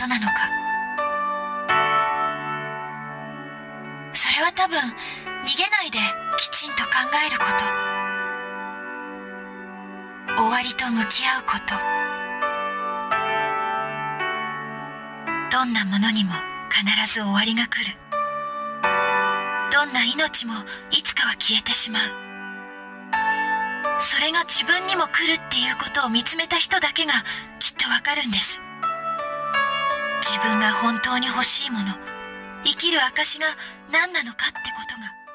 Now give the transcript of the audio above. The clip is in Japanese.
ことなのか。それは多分逃げないできちんと考えること、終わりと向き合うこと。どんなものにも必ず終わりが来る。どんな命もいつかは消えてしまう。それが自分にも来るっていうことを見つめた人だけがきっとわかるんです。自分が本当に欲しいもの、生きる証が何なのかってことが。